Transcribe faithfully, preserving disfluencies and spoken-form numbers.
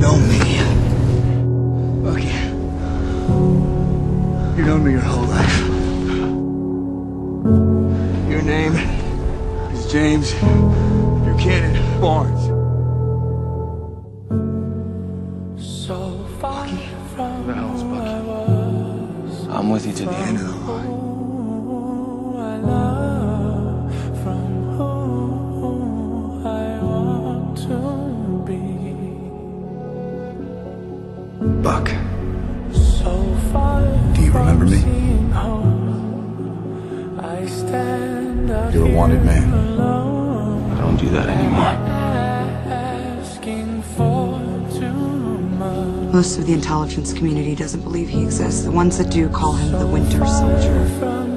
know me. Bucky. You've known me your whole life. Your name is James Buchanan Barnes. So far Bucky. from Who the hell's Bucky? I'm with you to the end of the line. I love, from who I want to be. Buck. So far Do you remember me? I stand up You're a wanted man. I don't do that anymore. asking for too much. Most of the intelligence community doesn't believe he exists. The ones that do call him the Winter Soldier. From